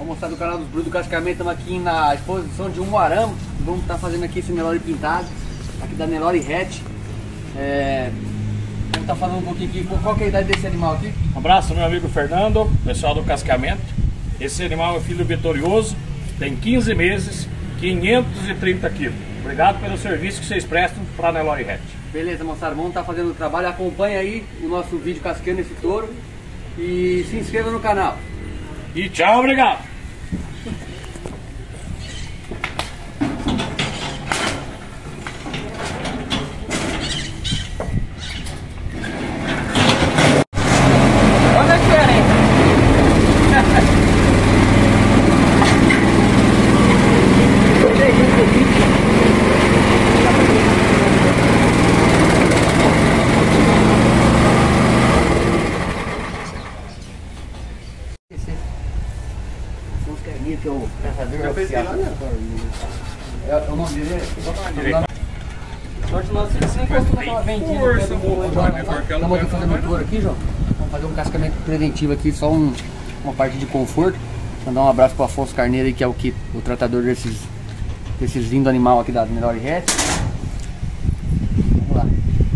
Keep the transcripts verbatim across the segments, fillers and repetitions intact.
Vou mostrar do canal dos Brutos do Cascamento. Estamos aqui na exposição de Umuarama. Vamos estar fazendo aqui esse Nelore pintado, aqui da Nelore Hatch. É... Vamos estar falando um pouquinho aqui, qual que é a idade desse animal aqui? Um abraço meu amigo Fernando, pessoal do Cascamento. Esse animal é filho vitorioso, tem quinze meses, quinhentos e trinta quilos. Obrigado pelo serviço que vocês prestam para a Nelore Hatch. Beleza, moçada, vamos estar fazendo o trabalho. Acompanha aí o nosso vídeo cascando esse touro e se inscreva no canal. E tchau, obrigado! Que é o caçador oficial. É o nome dele? Sorte nossa, ele se encostou naquela vendinha. Estamos aqui fazendo um tour aqui, João. Vamos fazer um cascamento preventivo aqui, só um, uma parte de conforto. Mandar um abraço para o Afonso Carneiro, que é o, que, o tratador desses, desses lindos animais aqui da Nelore Hatch. Vamos lá.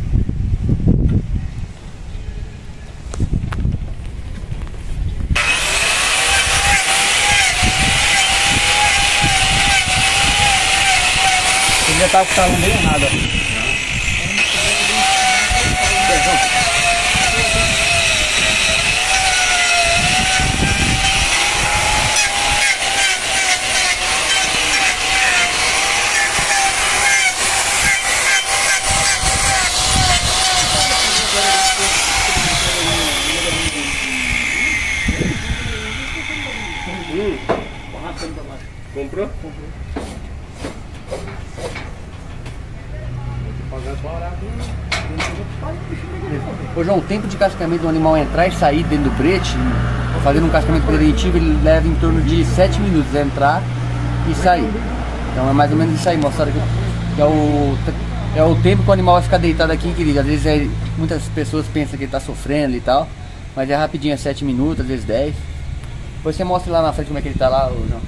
Já tá com o carro meio errado. Hum. Comprou? Comprou. Ô João, o tempo de cascamento do animal entrar e sair dentro do brete, fazendo um cascamento preventivo, ele leva em torno de sete minutos a entrar e sair. Então é mais ou menos isso aí, mostrando que é o, é o tempo que o animal vai ficar deitado aqui, querido. Às vezes é, muitas pessoas pensam que ele está sofrendo e tal, mas é rapidinho, é sete minutos, às vezes dez. Depois você mostra lá na frente como é que ele está lá, ô João.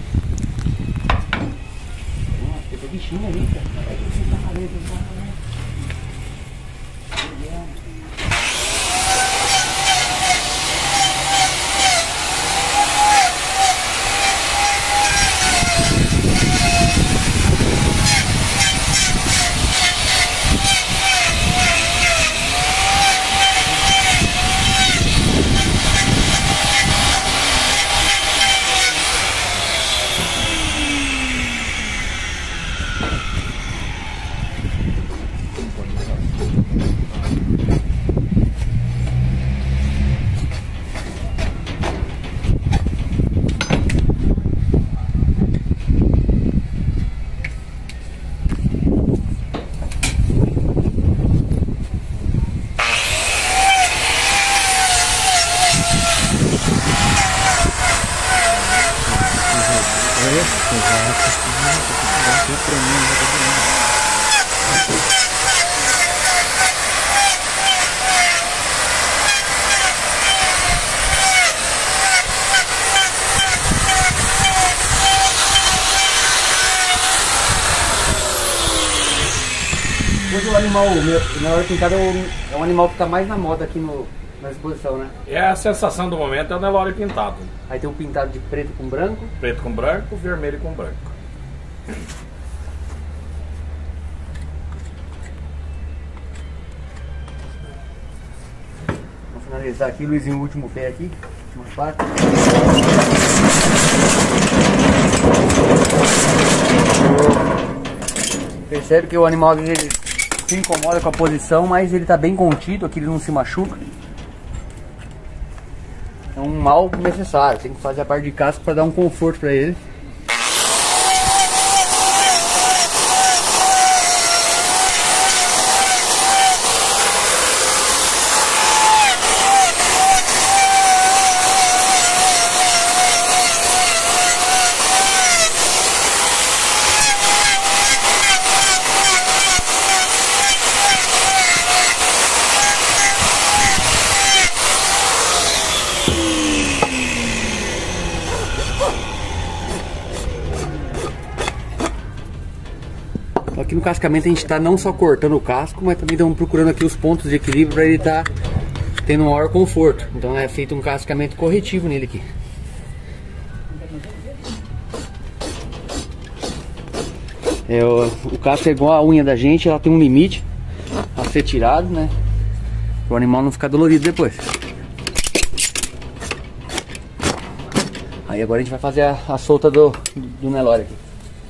Nossa, tem bichinho ali, cara. É que você tá fazendo. Hoje o animal, o Nelore pintado é um, é um animal que está mais na moda aqui no, na exposição, né? É a sensação do momento, é o Nelore pintado. Aí tem um pintado de preto com branco. Preto com branco, vermelho com branco. Vamos finalizar aqui, Luizinho, o último pé aqui. Última parte. Percebe que o animal às vezes ele se incomoda com a posição, mas ele está bem contido, aqui ele não se machuca. É um mal necessário, tem que fazer a parte de casco para dar um conforto para ele. aqui no cascamento a gente está não só cortando o casco, mas também estamos procurando aqui os pontos de equilíbrio para ele estar tá tendo um maior conforto. Então é feito um cascamento corretivo nele aqui. É, o, o casco é igual a unha da gente, ela tem um limite a ser tirado, né? Para o animal não ficar dolorido depois. Aí agora a gente vai fazer a, a solta do, do Nelore aqui.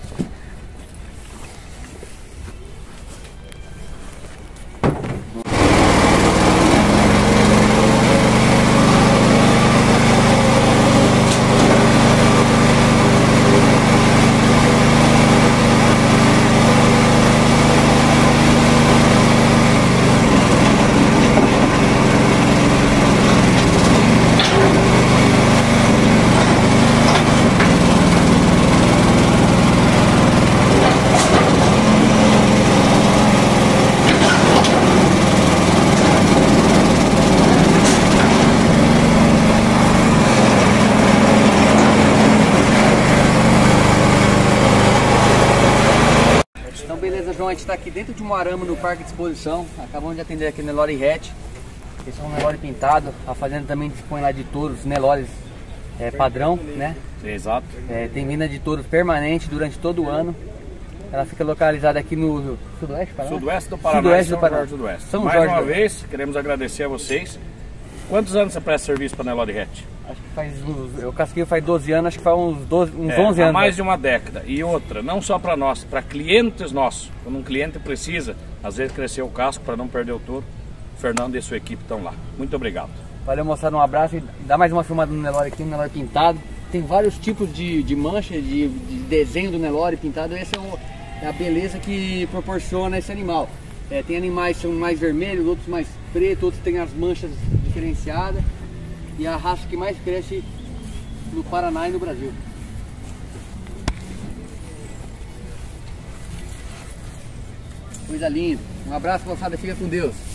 Beleza, João, a gente está aqui dentro de um arame no parque de exposição. Acabamos de atender aqui o Nelore hatch. Esse é um Nelore pintado. A fazenda também dispõe lá de touros, Nelores é, padrão, né? Exato. É, tem vinda de touros permanente durante todo o ano. Ela fica localizada aqui no sudoeste, Paraná? Sudoeste do Paraná, Sudoeste São do Paraná. Jorge do Oeste. São Mais Jorge uma do vez, queremos agradecer a vocês. Quantos anos você presta serviço para Nelore hatch? Acho que faz uns, eu casquei faz doze anos, acho que faz uns, doze, uns é, onze há anos. mais de uma década. E outra, não só para nós, para clientes nossos. Quando um cliente precisa, às vezes crescer o casco para não perder o touro, o Fernando e a sua equipe estão lá. Muito obrigado. Valeu, moçada, um abraço e dá mais uma filmada no Nelore aqui, um Nelore pintado. Tem vários tipos de, de mancha, de, de desenho do Nelore pintado. Essa é, o, é a beleza que proporciona esse animal. É, tem animais que são mais vermelhos, outros mais pretos, outros têm as manchas diferenciadas. E a raça que mais cresce no Paraná e no Brasil. Coisa linda. Um abraço, moçada. Fica com Deus.